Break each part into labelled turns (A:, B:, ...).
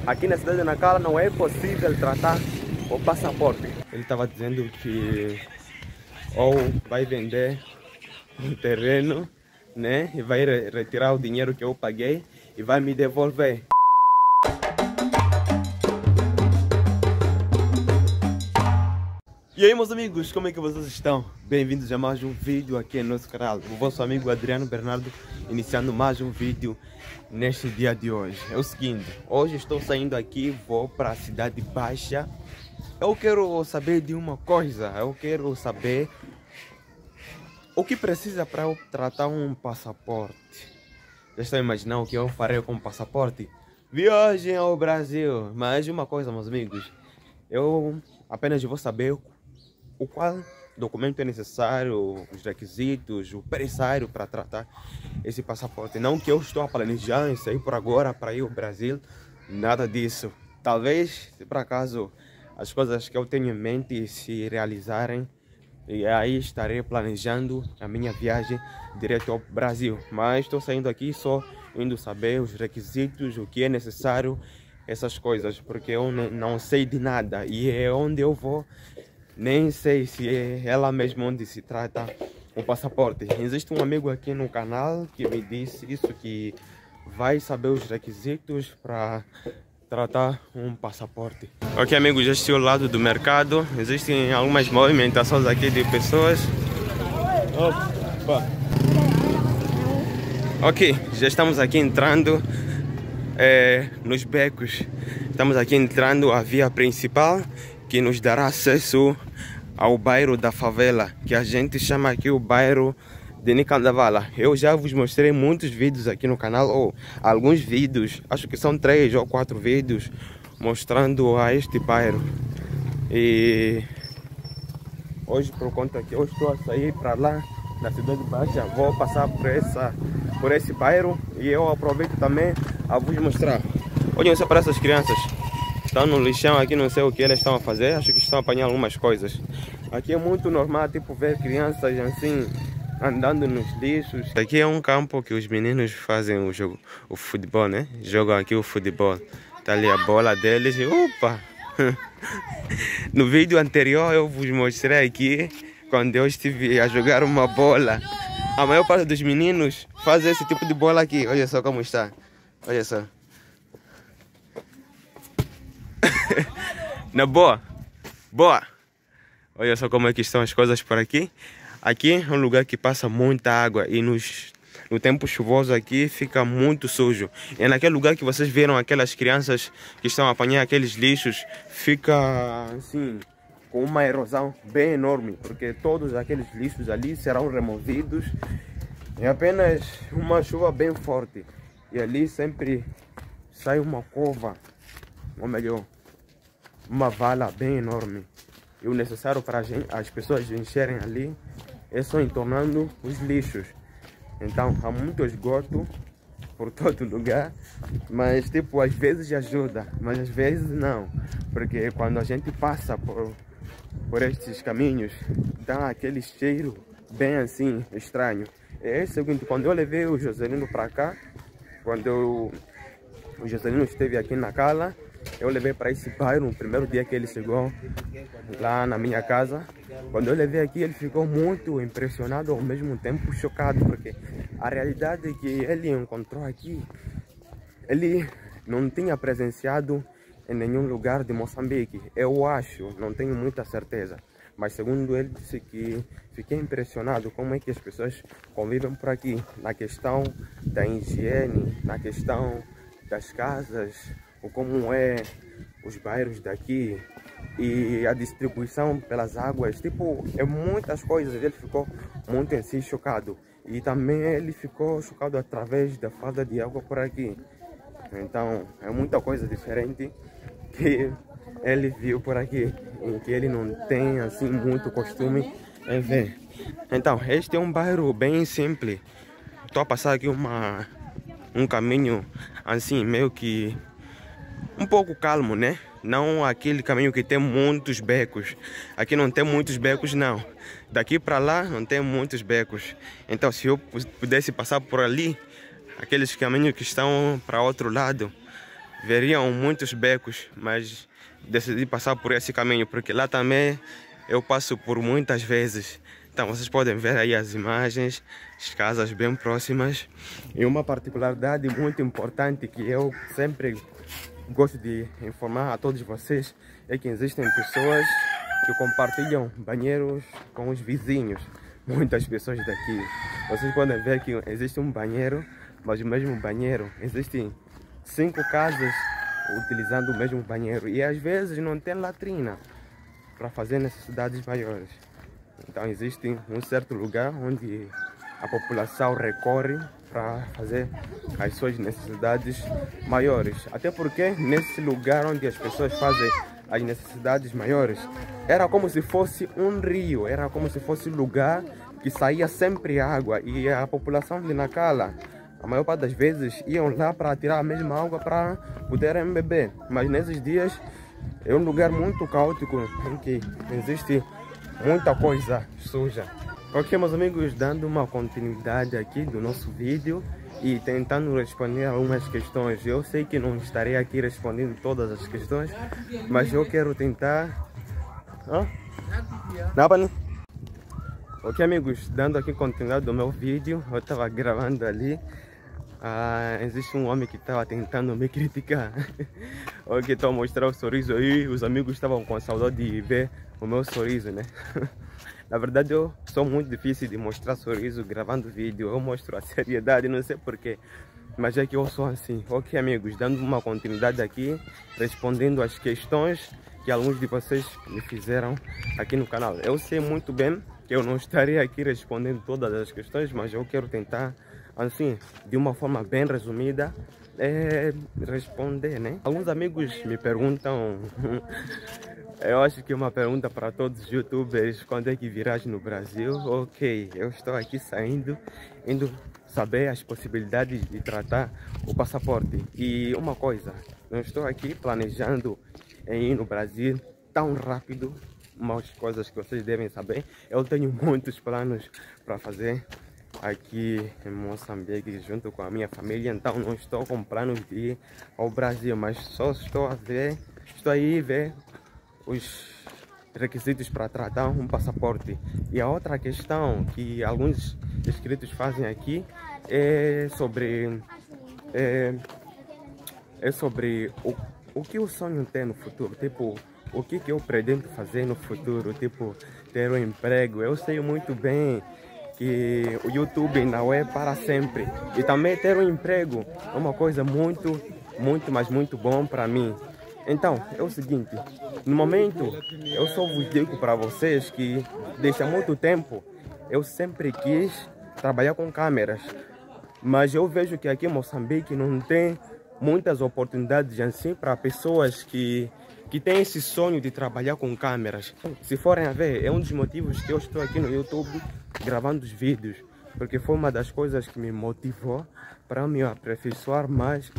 A: aqui na cidade de Nacala não é possível tratar o passaporte. Ele estava dizendo que ou vai vender o terreno, né? E vai retirar o dinheiro que eu paguei e vai me devolver. E aí, meus amigos, como é que vocês estão? Bem-vindos a mais um vídeo aqui no nosso canal. O vosso amigo Adriano Bernardo, iniciando mais um vídeo neste dia de hoje. É o seguinte, hoje estou saindo aqui, vou para a Cidade Baixa. Eu quero saber de uma coisa, eu quero saber o que precisa para eu tratar um passaporte. Já estão imaginando o que eu farei com o passaporte? Viagem ao Brasil. Mas uma coisa, meus amigos, eu apenas vou saber o qual documento é necessário, os requisitos, o necessário para tratar esse passaporte. Não que eu estou a planejar isso aí por agora para ir ao Brasil, nada disso. Talvez, se por acaso as coisas que eu tenho em mente se realizarem, e aí estarei planejando a minha viagem direto ao Brasil. Mas estou saindo aqui só indo saber os requisitos, o que é necessário, essas coisas, porque eu não sei de nada e é onde eu vou. Nem sei se é ela mesma onde se trata o passaporte. Existe um amigo aqui no canal que me disse isso, que vai saber os requisitos para tratar um passaporte. Ok, amigos, já estou ao lado do mercado. Existem algumas movimentações aqui de pessoas. Opa. Ok, já estamos aqui entrando nos becos. Estamos aqui entrando a via principal, que nos dará acesso ao bairro da favela, que a gente chama aqui o bairro de Nicandavala. Eu já vos mostrei muitos vídeos aqui no canal, ou alguns vídeos, acho que são 3 ou 4 vídeos, mostrando a este bairro. E hoje, por conta que eu estou a sair para lá, na Cidade Baixa, vou passar por esse bairro e eu aproveito também a vos mostrar. Olhem só para essas crianças. Estão no lixão aqui, não sei o que eles estão a fazer, acho que estão a apanhar algumas coisas. Aqui é muito normal, tipo, ver crianças assim, andando nos lixos. Aqui é um campo que os meninos fazem o futebol, né? Jogam aqui o futebol. Tá ali a bola deles e opa! No vídeo anterior eu vos mostrei aqui, quando eu estive a jogar uma bola. A maior parte dos meninos faz esse tipo de bola aqui. Olha só como está. Olha só. Na boa, boa. Olha só como é que estão as coisas por aqui. Aqui é um lugar que passa muita água e no tempo chuvoso aqui fica muito sujo. É naquele lugar que vocês viram aquelas crianças que estão a apanhar aqueles lixos, fica assim com uma erosão bem enorme, porque todos aqueles lixos ali serão removidos em apenas uma chuva bem forte. E ali sempre sai uma cova, ou melhor, uma vala bem enorme. E o necessário para as pessoas encherem ali é só entornando os lixos. Então há muito esgoto por todo lugar, mas tipo, às vezes ajuda, mas às vezes não, porque quando a gente passa por estes caminhos, dá aquele cheiro bem assim estranho. É o seguinte, quando eu levei o Joselino para cá, quando o Joselino esteve aqui na Nacala, eu levei para esse bairro no primeiro dia que ele chegou lá na minha casa. Quando eu levei aqui, ele ficou muito impressionado, ao mesmo tempo chocado, porque a realidade que ele encontrou aqui, ele não tinha presenciado em nenhum lugar de Moçambique. Eu acho, não tenho muita certeza, mas segundo ele disse que fiquei impressionado como é que as pessoas convivem por aqui, na questão da higiene, na questão das casas, ou como é os bairros daqui e a distribuição pelas águas, tipo, é muitas coisas. Ele ficou muito assim chocado, e também ele ficou chocado através da falta de água por aqui. Então é muita coisa diferente que ele viu por aqui, em que ele não tem assim muito costume em ver. Então este é um bairro bem simples. Estou a passar aqui um caminho assim meio que um pouco calmo, né? Não aquele caminho que tem muitos becos. Aqui não tem muitos becos, não. Daqui para lá não tem muitos becos. Então se eu pudesse passar por ali, aqueles caminhos que estão para outro lado, veriam muitos becos, mas decidi passar por esse caminho, porque lá também eu passo por muitas vezes. Então vocês podem ver aí as imagens, as casas bem próximas. E uma particularidade muito importante que eu sempre gosto de informar a todos vocês é que existem pessoas que compartilham banheiros com os vizinhos. Muitas pessoas daqui. Vocês podem ver que existe um banheiro, mas o mesmo banheiro existem 5 casas utilizando o mesmo banheiro. E às vezes não tem latrina para fazer necessidades maiores. Então existe um certo lugar onde a população recorre para fazer as suas necessidades maiores. Até porque nesse lugar onde as pessoas fazem as necessidades maiores, era como se fosse um rio, era como se fosse um lugar que saía sempre água, e a população de Nacala, a maior parte das vezes, iam lá para tirar a mesma água para poderem beber. Mas nesses dias é um lugar muito caótico em que existe muita coisa suja. Ok, meus amigos, dando uma continuidade aqui do nosso vídeo e tentando responder algumas questões. Eu sei que não estarei aqui respondendo todas as questões, mas eu quero tentar. Ok, amigos, dando aqui continuidade do meu vídeo, eu estava gravando ali. Existe um homem que estava tentando me criticar. Ok, estou a mostrar o sorriso aí. Os amigos estavam com saudade de ver o meu sorriso, né? Na verdade, eu sou muito difícil de mostrar sorriso gravando vídeo. Eu mostro a seriedade, não sei porquê, mas é que eu sou assim. Ok, amigos, dando uma continuidade aqui, respondendo as questões que alguns de vocês me fizeram aqui no canal. Eu sei muito bem que eu não estarei aqui respondendo todas as questões, mas eu quero tentar, assim, de uma forma bem resumida, responder, né? Alguns amigos me perguntam, eu acho que é uma pergunta para todos os youtubers: quando é que virás no Brasil? Ok, eu estou aqui saindo, indo saber as possibilidades de tratar o passaporte. E uma coisa, não estou aqui planejando em ir no Brasil tão rápido. Umas coisas que vocês devem saber, eu tenho muitos planos para fazer aqui em Moçambique junto com a minha família, então não estou com planos de ir ao Brasil, mas só estou aí a ver os requisitos para tratar um passaporte. E a outra questão que alguns inscritos fazem aqui é sobre o que o sonho tem no futuro, tipo, o que eu pretendo fazer no futuro, tipo, ter um emprego. Eu sei muito bem que o YouTube não é para sempre, e também ter um emprego é uma coisa muito, mas muito bom para mim. Então, é o seguinte, no momento, eu só vos digo para vocês que desde há muito tempo eu sempre quis trabalhar com câmeras, mas eu vejo que aqui em Moçambique não tem muitas oportunidades assim para pessoas que têm esse sonho de trabalhar com câmeras. Se forem a ver, é um dos motivos que eu estou aqui no YouTube gravando os vídeos, porque foi uma das coisas que me motivou para me aperfeiçoar mais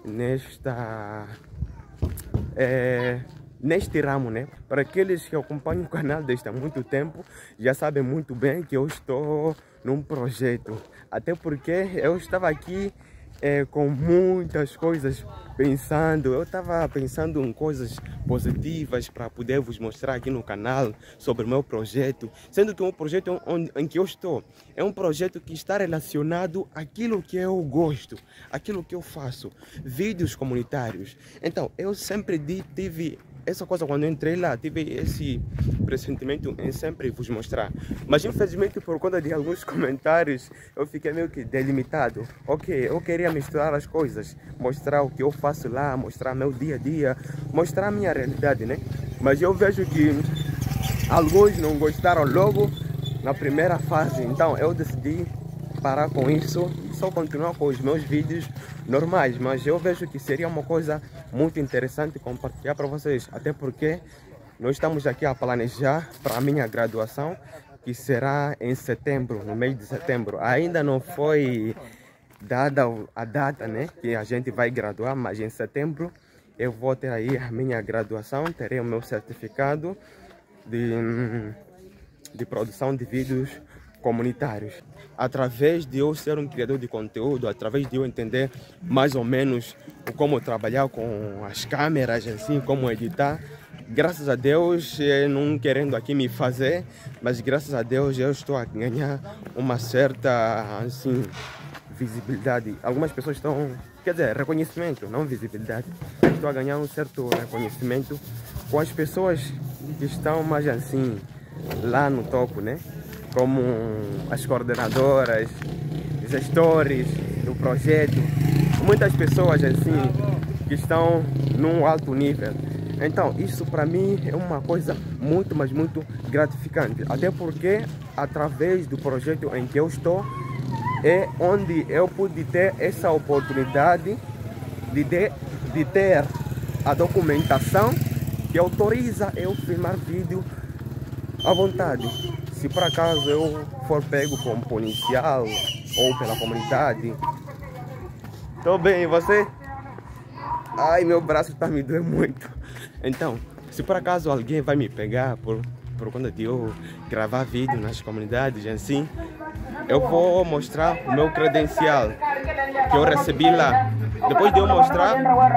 A: neste ramo, né? Para aqueles que acompanham o canal desde há muito tempo, já sabem muito bem que eu estou num projeto. Até porque eu estava aqui com muitas coisas pensando. Eu estava pensando em coisas positivas para poder vos mostrar aqui no canal sobre o meu projeto, sendo que um projeto em que eu estou é um projeto que está relacionado àquilo que eu gosto, aquilo que eu faço, vídeos comunitários. Então eu sempre tive essa coisa, quando eu entrei lá, tive esse pressentimento em sempre vos mostrar. Mas infelizmente, por conta de alguns comentários, eu fiquei meio que delimitado. Ok, eu queria misturar as coisas, mostrar o que eu faço lá, mostrar meu dia a dia, mostrar a minha realidade, né? Mas eu vejo que alguns não gostaram logo na primeira fase, então eu decidi parar com isso e só continuar com os meus vídeos normais. Mas eu vejo que seria uma coisa muito interessante compartilhar para vocês, até porque nós estamos aqui a planejar para a minha graduação, que será em setembro, no mês de setembro. Ainda não foi dada a data, né, que a gente vai graduar, mas em setembro eu vou ter aí a minha graduação, terei o meu certificado de produção de vídeos comunitários. Através de eu ser um criador de conteúdo, através de eu entender mais ou menos como trabalhar com as câmeras, assim, como editar, graças a Deus, não querendo aqui me fazer, mas graças a Deus eu estou a ganhar uma certa, assim, visibilidade. Algumas pessoas estão, quer dizer, reconhecimento, não visibilidade. Estou a ganhar um certo reconhecimento com as pessoas que estão mais assim, lá no topo, né? Como as coordenadoras, gestores do projeto, muitas pessoas assim que estão num alto nível. Então isso para mim é uma coisa muito, mas muito gratificante, até porque através do projeto em que eu estou é onde eu pude ter essa oportunidade de ter a documentação que autoriza eu filmar vídeo à vontade. Se por acaso eu for pego como policial ou pela comunidade. Tô bem, e você? Ai, meu braço tá me doendo muito. Então, se por acaso alguém vai me pegar por conta de eu gravar vídeo nas comunidades assim, eu vou mostrar o meu credencial que eu recebi lá. Depois de eu mostrar,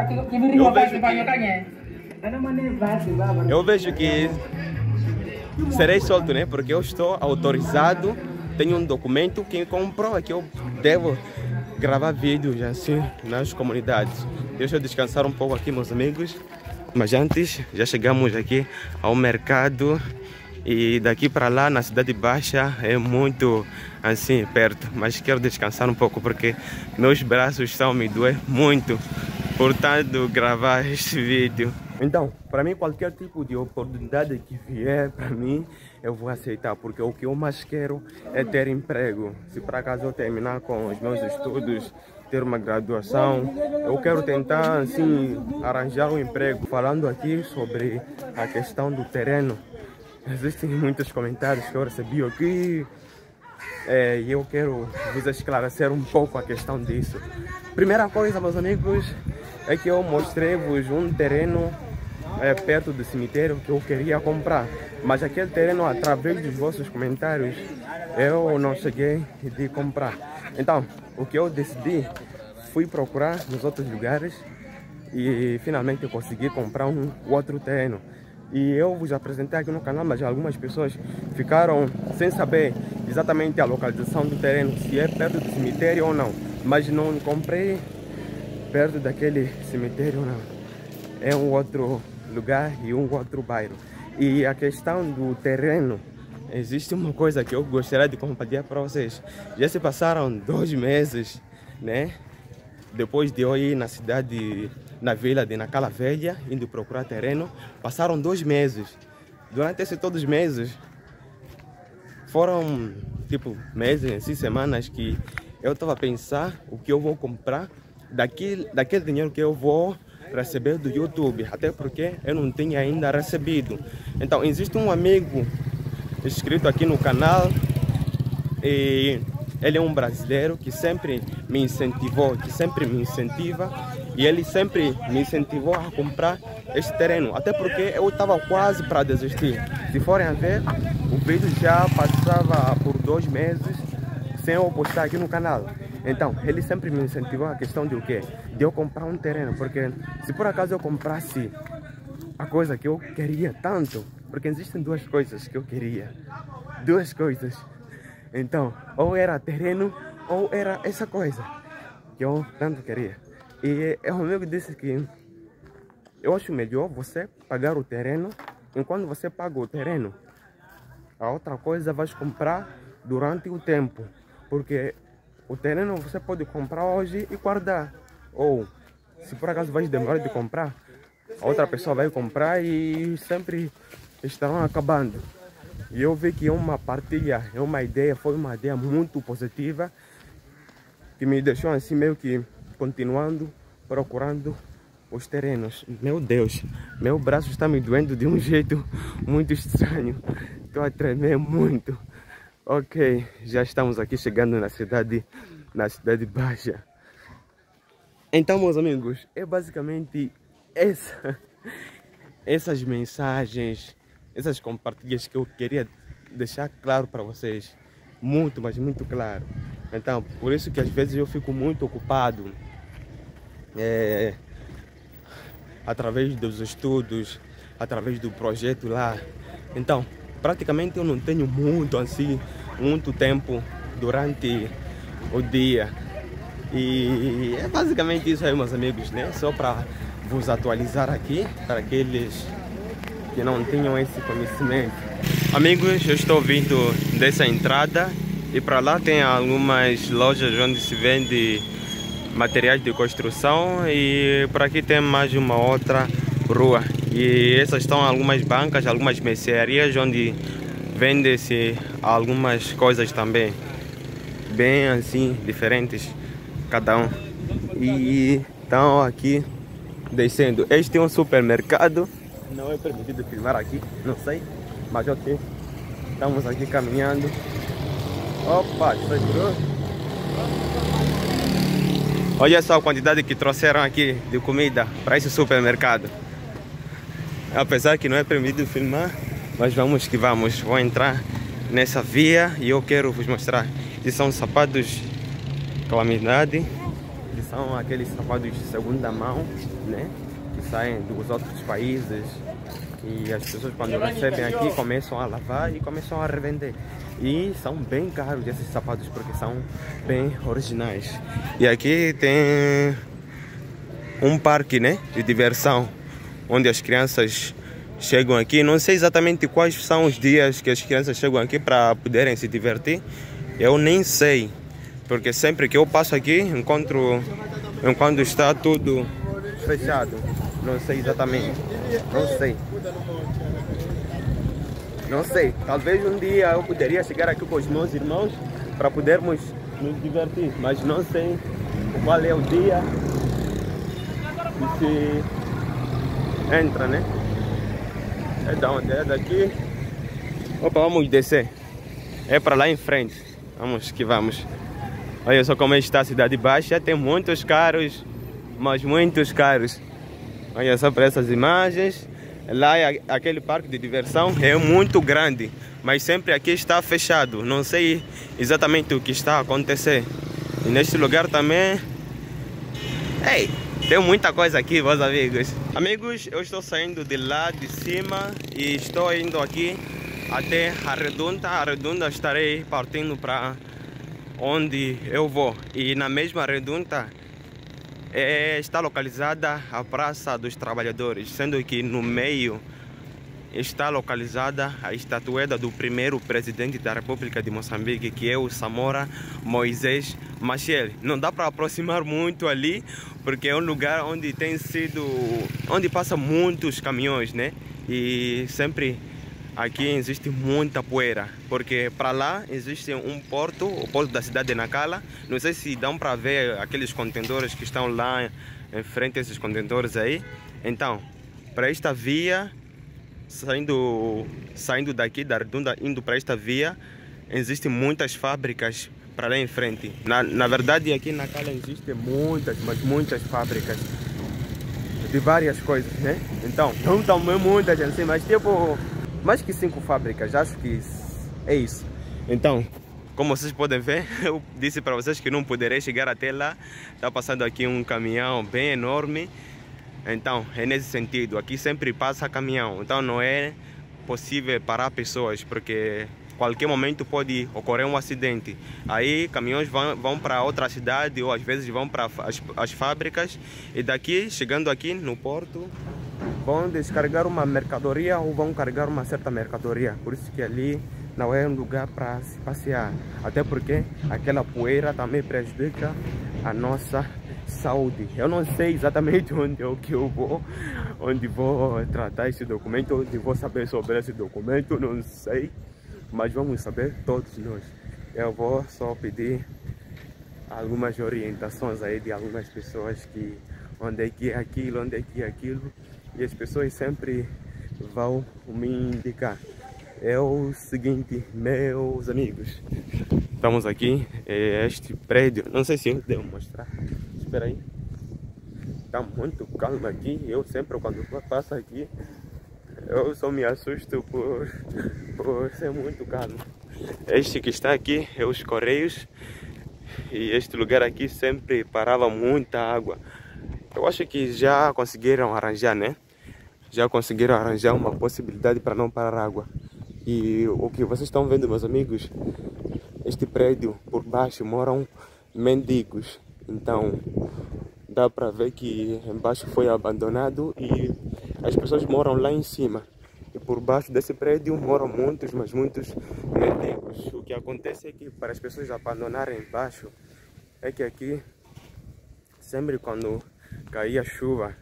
A: eu vejo que serei solto, né? Porque eu estou autorizado, tenho um documento que comprova que eu devo gravar vídeos assim nas comunidades. Deixa eu descansar um pouco aqui, meus amigos. Mas antes, já chegamos aqui ao mercado. E daqui para lá, na Cidade Baixa, é muito assim, perto. Mas quero descansar um pouco porque meus braços estão a me doer muito. Portanto, gravar este vídeo. Então, para mim, qualquer tipo de oportunidade que vier para mim, eu vou aceitar. Porque o que eu mais quero é ter emprego. Se por acaso eu terminar com os meus estudos, ter uma graduação, eu quero tentar, assim, arranjar um emprego. Falando aqui sobre a questão do terreno, existem muitos comentários que eu recebi aqui e eu quero vos esclarecer um pouco a questão disso. Primeira coisa, meus amigos, é que eu mostrei-vos um terreno perto do cemitério que eu queria comprar, mas aquele terreno, através dos vossos comentários, eu não cheguei de comprar. Então, o que eu decidi, fui procurar nos outros lugares e finalmente eu consegui comprar um outro terreno. E eu vos apresentei aqui no canal, mas algumas pessoas ficaram sem saber exatamente a localização do terreno, se é perto do cemitério ou não. Mas não comprei perto daquele cemitério, não. É um outro lugar e um outro bairro. E a questão do terreno, existe uma coisa que eu gostaria de compartilhar para vocês. Já se passaram 2 meses, né? Depois de eu ir na cidade, na vila de Nacala Velha, indo procurar terreno, passaram 2 meses. Durante esses todos os meses, foram tipo meses, assim, semanas que eu estava a pensar o que eu vou comprar daquele dinheiro que eu vou receber do YouTube, até porque eu não tinha ainda recebido. Então, existe um amigo inscrito aqui no canal e ele é um brasileiro que sempre me incentivou, que sempre me incentiva, e ele sempre me incentivou a comprar este terreno, até porque eu estava quase para desistir. Se forem a ver, o vídeo já passava por 2 meses sem eu postar aqui no canal. Então, ele sempre me incentivou a questão de o quê? De eu comprar um terreno, porque se por acaso eu comprasse a coisa que eu queria tanto, porque existem 2 coisas que eu queria, 2 coisas. Então, ou era terreno, ou era essa coisa que eu tanto queria. E o amigo disse que eu acho melhor você pagar o terreno, enquanto você paga o terreno, a outra coisa vai comprar durante o tempo. Porque o terreno você pode comprar hoje e guardar. Ou, se por acaso vai demorar de comprar, a outra pessoa vai comprar e sempre estarão acabando. E eu vi que é uma partilha, é uma ideia, foi uma ideia muito positiva, que me deixou assim meio que continuando, procurando os terrenos. Meu Deus, meu braço está me doendo de um jeito muito estranho. Estou a tremer muito. Ok, já estamos aqui chegando na cidade baixa. Então, meus amigos, é basicamente essas mensagens, essas compartilhas que eu queria deixar claro para vocês. muito, mas muito claro. Então, por isso que às vezes eu fico muito ocupado através dos estudos, através do projeto lá. Então, praticamente eu não tenho muito tempo durante o dia. E é basicamente isso aí, meus amigos, né? Só para vos atualizar aqui, para aqueles que não tinham esse conhecimento. Amigos, eu estou vindo dessa entrada e para lá tem algumas lojas onde se vende materiais de construção, e por aqui tem mais uma outra rua, e essas estão algumas bancas, algumas mercearias onde vende-se algumas coisas também bem assim diferentes cada um. E então aqui descendo, este é um supermercado, não é permitido filmar aqui, não sei, mas ok, estamos aqui caminhando. Opa, segurou. Olha só a quantidade que trouxeram aqui de comida para esse supermercado. Apesar que não é permitido filmar, mas vamos que vamos. Vou entrar nessa via e eu quero vos mostrar. Esses são sapatos Calamidade, que são aqueles sapatos de segunda mão, né? Que saem dos outros países. E as pessoas, quando recebem aqui, começam a lavar e começam a revender. E são bem caros esses sapatos, porque são bem originais. E aqui tem um parque, né, de diversão, onde as crianças chegam aqui. Não sei exatamente quais são os dias que as crianças chegam aqui para poderem se divertir. Eu nem sei, porque sempre que eu passo aqui, enquanto está tudo fechado. Não sei exatamente, não sei, talvez um dia eu poderia chegar aqui com os meus irmãos para podermos nos divertir, mas não sei qual é o dia que se entra, né? É da onde? É daqui. Opa, vamos descer, é para lá em frente, vamos que vamos. Olha só como está a Cidade Baixa, tem muitos carros, mas muitos carros. Olha só para essas imagens. Lá é aquele parque de diversão, é muito grande, mas sempre aqui está fechado. Não sei exatamente o que está a acontecer. E neste lugar também, ei, tem muita coisa aqui, meus amigos. Amigos, eu estou saindo de lá de cima e estou indo aqui até a Redonda. A Redonda estarei partindo para onde eu vou. E na mesma Redonda está localizada a Praça dos Trabalhadores, sendo que no meio está localizada a estatueta do primeiro presidente da República de Moçambique, que é o Samora Moisés Machel. Não dá para aproximar muito ali, porque é um lugar onde passa muitos caminhões, né? E sempre aqui existe muita poeira, porque para lá existe um porto, o porto da cidade de Nacala. Não sei se dão para ver aqueles contentores que estão lá em frente a esses contentores aí. Então, para esta via, saindo daqui da Redonda, indo para esta via, existem muitas fábricas para lá em frente. Na verdade, aqui na Nacala existem muitas, mas muitas fábricas de várias coisas, né? Então, não estão muitas assim, mas tipo mais que 5 fábricas, acho que é isso. Então, como vocês podem ver, eu disse para vocês que não poderei chegar até lá. Está passando aqui um caminhão bem enorme. Então, é nesse sentido, aqui sempre passa caminhão. Então não é possível parar pessoas, porque qualquer momento pode ocorrer um acidente. Aí caminhões vão para outra cidade, ou às vezes vão para as fábricas. E daqui, chegando aqui no porto, vão descarregar uma mercadoria ou vão carregar uma certa mercadoria. Por isso que ali não é um lugar para se passear. Até porque aquela poeira também prejudica a nossa saúde. Eu não sei exatamente onde vou tratar esse documento, onde vou saber sobre esse documento, não sei. Mas vamos saber todos nós. Eu vou só pedir algumas orientações aí de algumas pessoas que onde é que é aquilo, onde é que é aquilo. E as pessoas sempre vão me indicar. É o seguinte, meus amigos. Estamos aqui, este prédio. Não sei se eu devo mostrar. Espera aí. Está muito calmo aqui. Eu sempre, quando passo aqui, eu só me assusto por ser muito calmo. Este que está aqui é os Correios. E este lugar aqui sempre parava muita água. Eu acho que já conseguiram arranjar, né? Já conseguiram arranjar uma possibilidade para não parar água. E o que vocês estão vendo, meus amigos, este prédio por baixo moram mendigos. Então dá para ver que embaixo foi abandonado e as pessoas moram lá em cima. E por baixo desse prédio moram muitos, mas muitos mendigos. O que acontece é que para as pessoas abandonarem embaixo, é que aqui, sempre quando caía chuva,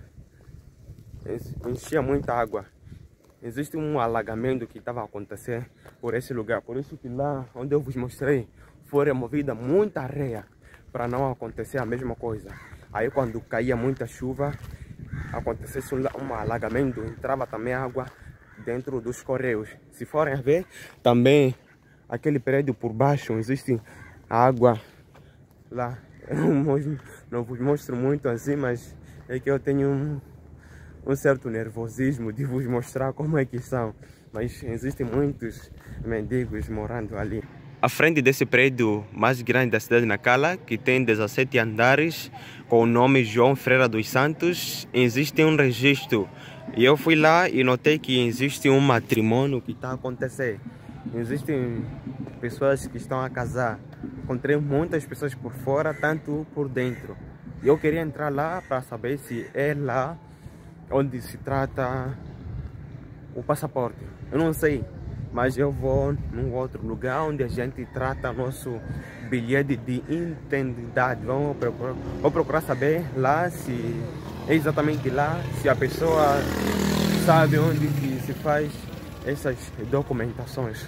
A: enchia muita água. Existe um alagamento que estava a acontecer por esse lugar. Por isso que lá onde eu vos mostrei, foi removida muita areia para não acontecer a mesma coisa. Aí quando caía muita chuva, acontecesse um alagamento, entrava também água dentro dos Correios. Se forem ver, também aquele prédio por baixo, existe água lá. Eu não vos mostro muito assim, mas é que eu tenho um certo nervosismo de vos mostrar como é que são. Mas existem muitos mendigos morando ali. À frente desse prédio mais grande da cidade de Nacala, que tem 17 andares, com o nome João Ferreira dos Santos, existe um registro. E eu fui lá e notei que existe um matrimônio que está a acontecer. Existem pessoas que estão a casar. Encontrei muitas pessoas por fora, tanto por dentro. E eu queria entrar lá para saber se é lá onde se trata o passaporte. Eu não sei, mas eu vou num outro lugar onde a gente trata nosso bilhete de identidade. Vou procurar saber lá se é exatamente lá, se a pessoa sabe onde que se faz essas documentações.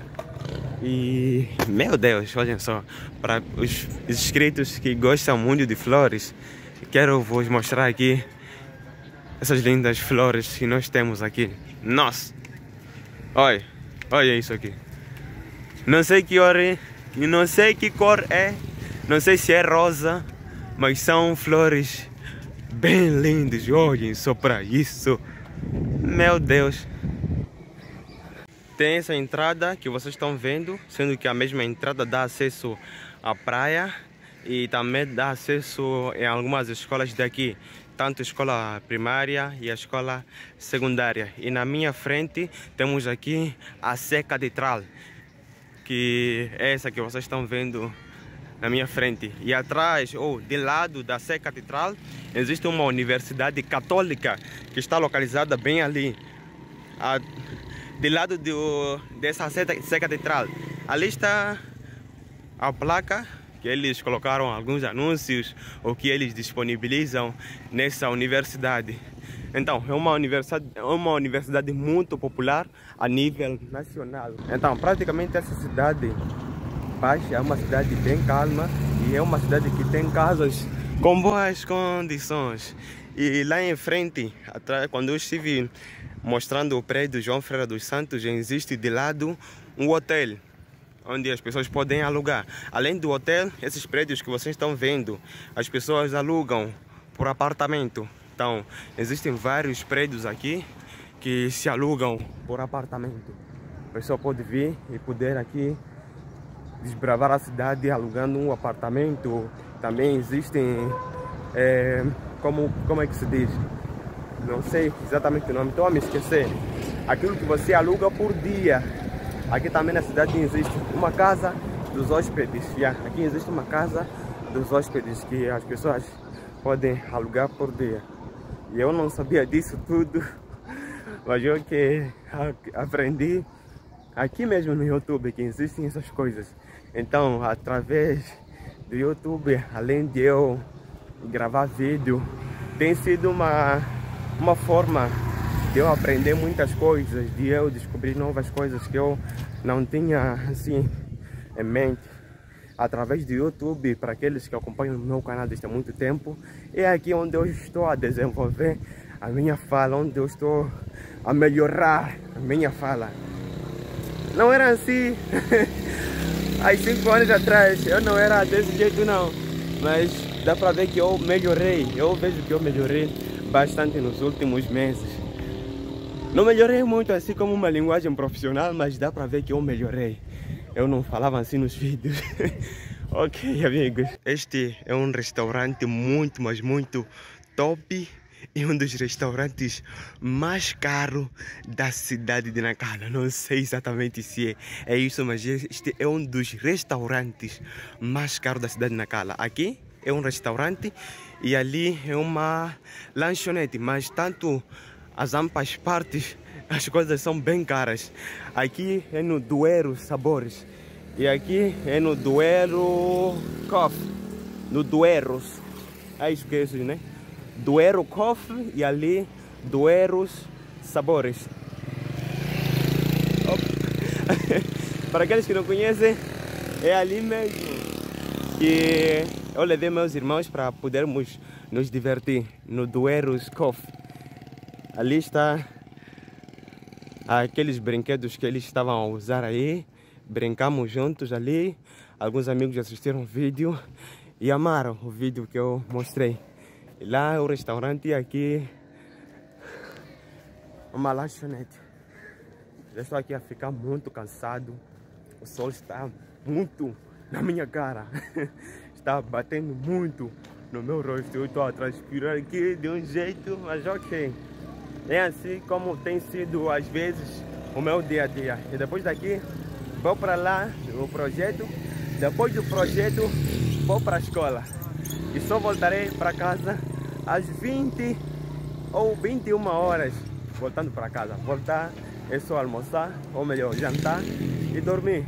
A: E, meu Deus, olhem só, para os inscritos que gostam muito de flores, quero vos mostrar aqui essas lindas flores que nós temos aqui. Nossa! Olha isso aqui. Não sei que cor é, não sei que cor é, não sei se é rosa, mas são flores bem lindas. Olhem só para isso. Meu Deus! Tem essa entrada que vocês estão vendo, sendo que a mesma entrada dá acesso à praia e também dá acesso em algumas escolas daqui, tanto a escola primária e a escola secundária. E na minha frente temos aqui a Sé Catedral, que é essa que vocês estão vendo na minha frente. E atrás, ou de lado da Sé Catedral, existe uma universidade católica que está localizada bem ali. De lado dessa Sé Catedral, ali está a placa que eles colocaram alguns anúncios ou que eles disponibilizam nessa universidade. Então, é uma universidade muito popular a nível nacional. Então, praticamente essa cidade baixa é uma cidade bem calma e é uma cidade que tem casas com boas condições. E lá em frente, atrás, quando eu estive mostrando o prédio João Ferreira dos Santos, existe de lado um hotel onde as pessoas podem alugar. Além do hotel, esses prédios que vocês estão vendo, as pessoas alugam por apartamento. Então, existem vários prédios aqui que se alugam por apartamento. A pessoa pode vir e poder aqui desbravar a cidade alugando um apartamento. Também existem, como é que se diz? Não sei exatamente o nome, estou a me esquecer. Aquilo que você aluga por dia. Aqui também na cidade existe uma casa dos hóspedes. Aqui existe uma casa dos hóspedes que as pessoas podem alugar por dia. E eu não sabia disso tudo, mas eu que aprendi aqui mesmo no YouTube que existem essas coisas. Então, através do YouTube, além de eu gravar vídeo, tem sido uma forma de eu aprender muitas coisas, de eu descobrir novas coisas que eu não tinha assim em mente. Através do YouTube, para aqueles que acompanham o meu canal desde há muito tempo, é aqui onde eu estou a desenvolver a minha fala, onde eu estou a melhorar a minha fala. Não era assim há 5 anos atrás, eu não era desse jeito não, mas dá para ver que eu melhorei. Eu vejo que eu melhorei bastante nos últimos meses. Não melhorei muito assim como uma linguagem profissional, mas dá para ver que eu melhorei. Eu não falava assim nos vídeos. Ok, amigos. Este é um restaurante muito, mas muito top. E um dos restaurantes mais caros da cidade de Nacala. Não sei exatamente se é isso, mas este é um dos restaurantes mais caros da cidade de Nacala. Aqui é um restaurante e ali é uma lanchonete, mas tanto as ambas partes as coisas são bem caras. Aqui é no Duero Sabores e aqui é no Duero Coffee. No Dueros. É isso que é isso, né? Duero Coffee e ali Dueros Sabores. Para aqueles que não conhecem, é ali mesmo que eu levei meus irmãos para podermos nos divertir no Dueros Coffee. Ali está aqueles brinquedos que eles estavam a usar aí. Brincamos juntos ali. Alguns amigos assistiram o vídeo e amaram o vídeo que eu mostrei. E lá é o restaurante e aqui uma lanchonete. Já estou aqui a ficar muito cansado. O sol está muito na minha cara. Está batendo muito no meu rosto. Eu estou a transpirar aqui de um jeito, mas ok. É assim como tem sido às vezes o meu dia a dia. E depois daqui vou para lá no projeto. Depois do projeto vou para a escola. E só voltarei para casa às 20 ou 21 horas. Voltando para casa. Voltar é só almoçar, ou melhor, jantar e dormir.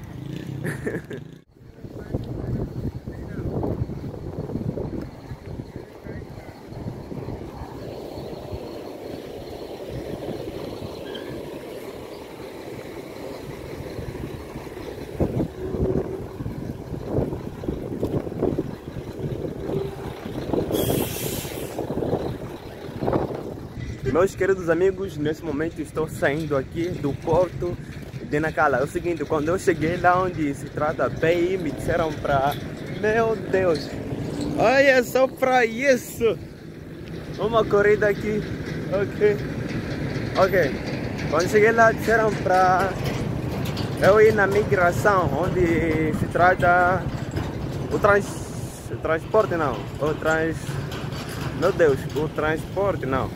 A: Meus queridos amigos, nesse momento estou saindo aqui do porto de Nacala. É o seguinte, quando eu cheguei lá onde se trata BI, me disseram para... Meu Deus! Olha só para isso! Uma corrida aqui. Ok. Quando cheguei lá, disseram para eu ir na migração, onde se trata o transporte não. Meu Deus, o transporte não.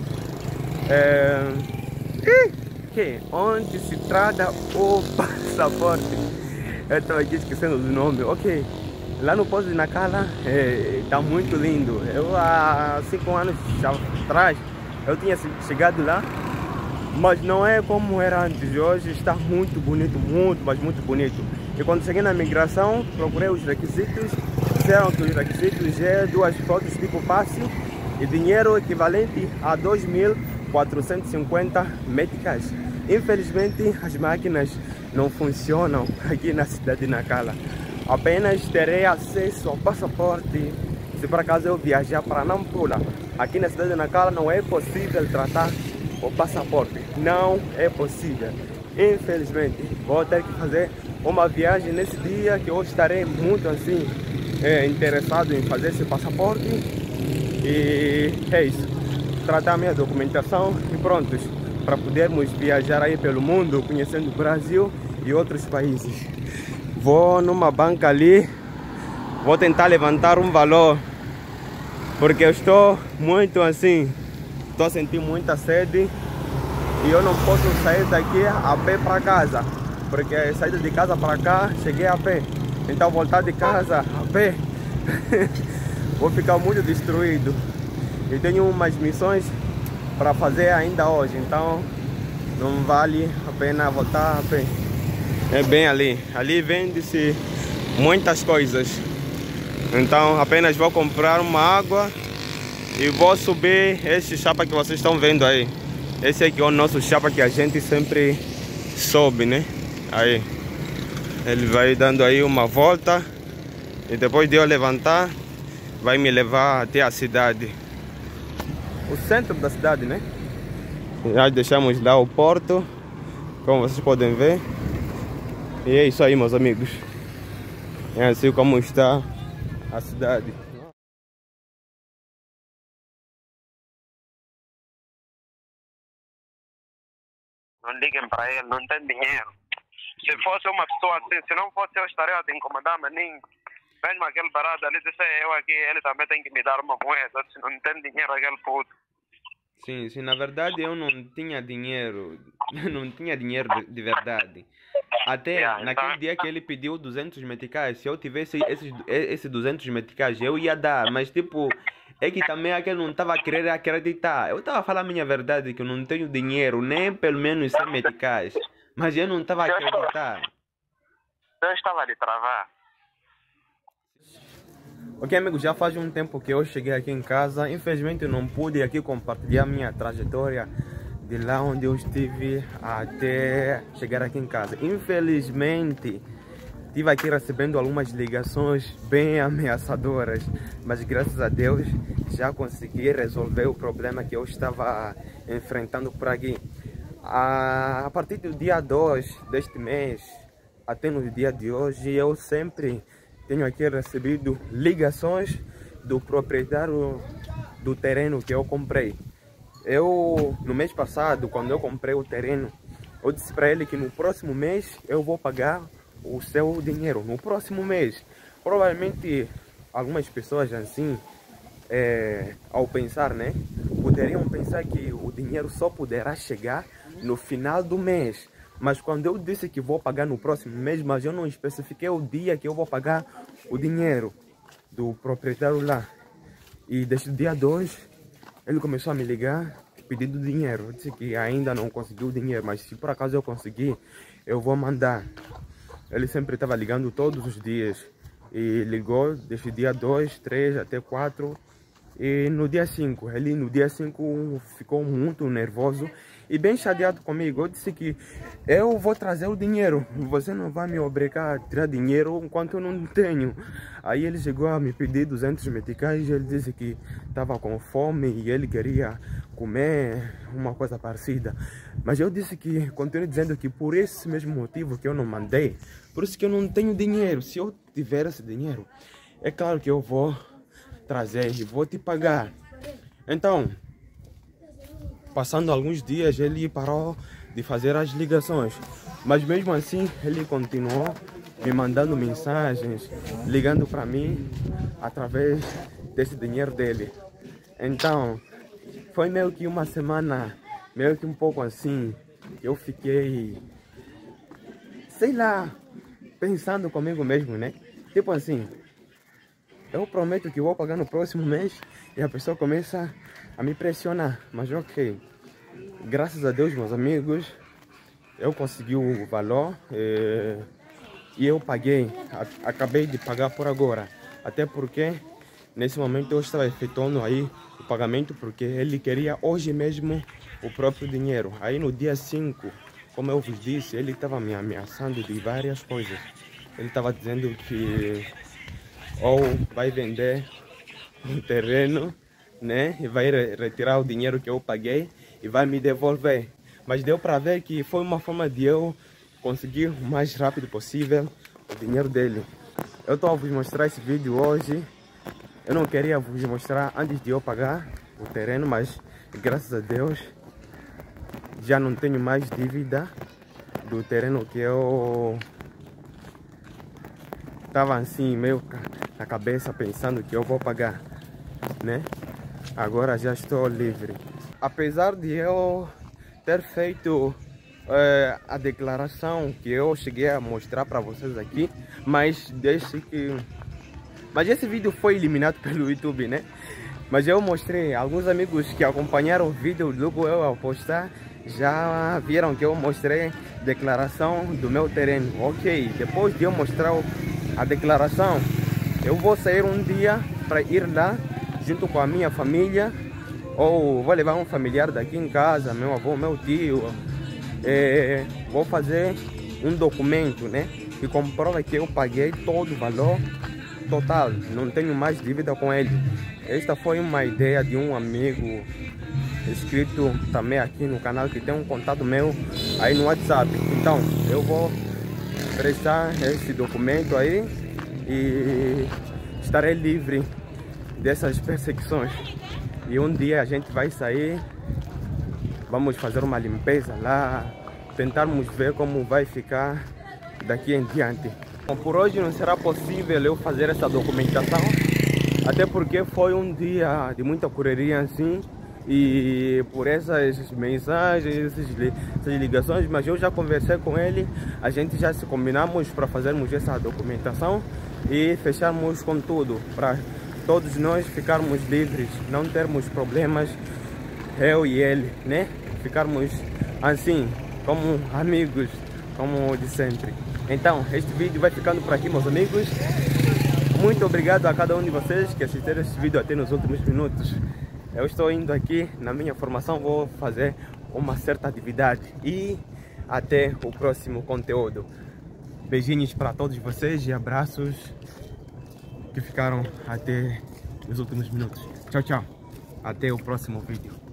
A: Onde se trata o passaporte. Eu estou aqui esquecendo do nome. Ok, lá no posto de Nacala está muito lindo. Eu há 5 anos atrás eu tinha chegado lá, mas não é como era antes. Hoje está muito bonito, muito, mas muito bonito. E quando cheguei na migração, procurei os requisitos. Disseram que os requisitos é 2 fotos tipo passe e dinheiro equivalente a 2.450 meticais. Infelizmente as máquinas não funcionam aqui na cidade de Nacala. Apenas terei acesso ao passaporte se por acaso eu viajar para Nampula. Aqui na cidade de Nacala não é possível tratar o passaporte. Não é possível. Infelizmente vou ter que fazer uma viagem nesse dia que eu estarei muito assim interessado em fazer esse passaporte. E é isso. Tratar minha documentação e prontos para podermos viajar aí pelo mundo, conhecendo o Brasil e outros países. Vou numa banca ali, vou tentar levantar um valor, porque eu estou muito assim, estou a sentir muita sede e eu não posso sair daqui a pé para casa, porque a saída de casa para cá, cheguei a pé, então voltar de casa a pé, vou ficar muito destruído. E tenho umas missões para fazer ainda hoje, então não vale a pena voltar a pé. É bem ali. Ali vende-se muitas coisas. Então apenas vou comprar uma água e vou subir esse chapa que vocês estão vendo aí. Esse aqui é o nosso chapa que a gente sempre sobe, né? Aí. Ele vai dando aí uma volta e depois de eu levantar, vai me levar até a cidade. O centro da cidade, né? Já deixamos lá o porto, como vocês podem ver. E é isso aí, meus amigos. É assim como está a cidade. Não liguem para ele, não tem dinheiro. Se fosse uma pessoa assim, se não fosse eu estaria a te incomodar, mas nem mesmo aquele barato ali, disse eu aqui, ele também tem que me dar uma moeda, se não tem dinheiro aquele puto. Sim, sim, na verdade eu não tinha dinheiro, não tinha dinheiro de verdade. Até naquele dia que ele pediu 200 meticais, se eu tivesse esse 200 meticais, eu ia dar, mas tipo, é que também aquele não estava a querer acreditar. Eu estava a falar a minha verdade, que eu não tenho dinheiro, nem pelo menos 100 meticais, mas eu não estava a acreditar. Eu estava a lhe travar. Ok, amigos, já faz um tempo que eu cheguei aqui em casa. Infelizmente eu não pude aqui compartilhar minha trajetória de lá onde eu estive até chegar aqui em casa. Infelizmente, estive aqui recebendo algumas ligações bem ameaçadoras, mas graças a Deus já consegui resolver o problema que eu estava enfrentando por aqui. A partir do dia 2 deste mês até no dia de hoje, eu sempre tenho aqui recebido ligações do proprietário do terreno que eu comprei. No mês passado, quando eu comprei o terreno, eu disse para ele que no próximo mês eu vou pagar o seu dinheiro. No próximo mês. Provavelmente algumas pessoas assim, ao pensar, né, poderiam pensar que o dinheiro só poderá chegar no final do mês. Mas quando eu disse que vou pagar no próximo mês, mas eu não especifiquei o dia que eu vou pagar o dinheiro do proprietário lá. E desde o dia 2, ele começou a me ligar pedindo dinheiro. Eu disse que ainda não conseguiu o dinheiro, mas se por acaso eu conseguir, eu vou mandar. Ele sempre estava ligando todos os dias. E ligou desde o dia 2, 3 até 4. E no dia 5, ele no dia 5 ficou muito nervoso e bem chateado comigo. Eu disse que eu vou trazer o dinheiro, você não vai me obrigar a tirar dinheiro enquanto eu não tenho. Aí ele chegou a me pedir 200 meticais, ele disse que estava com fome e ele queria comer uma coisa parecida. Mas eu disse que, continuei dizendo que por esse mesmo motivo que eu não mandei, por isso que eu não tenho dinheiro. Se eu tiver esse dinheiro, é claro que eu vou trazer e vou te pagar. Então, passando alguns dias, ele parou de fazer as ligações, mas mesmo assim ele continuou me mandando mensagens, ligando para mim através desse dinheiro dele. Então foi meio que uma semana, meio que um pouco assim, eu fiquei, sei lá, pensando comigo mesmo, né? Tipo assim, eu prometo que vou pagar no próximo mês e a pessoa começa a me pressionar. Mas ok, graças a Deus, meus amigos, eu consegui o valor e eu paguei. Acabei de pagar por agora. Até porque nesse momento eu estava efetuando aí o pagamento porque ele queria hoje mesmo o próprio dinheiro. Aí no dia 5, como eu vos disse, ele estava me ameaçando de várias coisas. Ele estava dizendo que ou vai vender um terreno, né, e vai retirar o dinheiro que eu paguei e vai me devolver. Mas deu para ver que foi uma forma de eu conseguir o mais rápido possível o dinheiro dele. Eu estou a vos mostrar esse vídeo hoje. Eu não queria vos mostrar antes de eu pagar o terreno, mas graças a Deus já não tenho mais dívida do terreno que eu estava assim meio na cabeça pensando que eu vou pagar, né? Agora já estou livre. Apesar de eu ter feito a declaração que eu cheguei a mostrar para vocês aqui, mas esse vídeo foi eliminado pelo YouTube, né? Mas eu mostrei, alguns amigos que acompanharam o vídeo logo eu ao postar já viram que eu mostrei declaração do meu terreno. Ok, depois de eu mostrar a declaração, eu vou sair um dia para ir lá junto com a minha família, ou vou levar um familiar daqui em casa, meu avô, meu tio. Vou fazer um documento, né, que comprova que eu paguei todo o valor total, não tenho mais dívida com ele. Esta foi uma ideia de um amigo inscrito também aqui no canal, que tem um contato meu aí no WhatsApp. Então eu vou prestar esse documento aí e estarei livre dessas perseguições. E um dia a gente vai sair, vamos fazer uma limpeza lá, tentarmos ver como vai ficar daqui em diante. Bom, por hoje não será possível eu fazer essa documentação, até porque foi um dia de muita correria assim, e por essas mensagens, essas ligações, mas eu já conversei com ele, a gente já se combinamos para fazermos essa documentação e fecharmos com tudo, para todos nós ficarmos livres, não termos problemas, eu e ele, né? Ficarmos assim, como amigos, como de sempre. Então, este vídeo vai ficando por aqui, meus amigos. Muito obrigado a cada um de vocês que assistiram este vídeo até nos últimos minutos. Eu estou indo aqui na minha formação, vou fazer uma certa atividade e até o próximo conteúdo. Beijinhos para todos vocês e abraços que ficaram até os últimos minutos. Tchau, tchau. Até o próximo vídeo.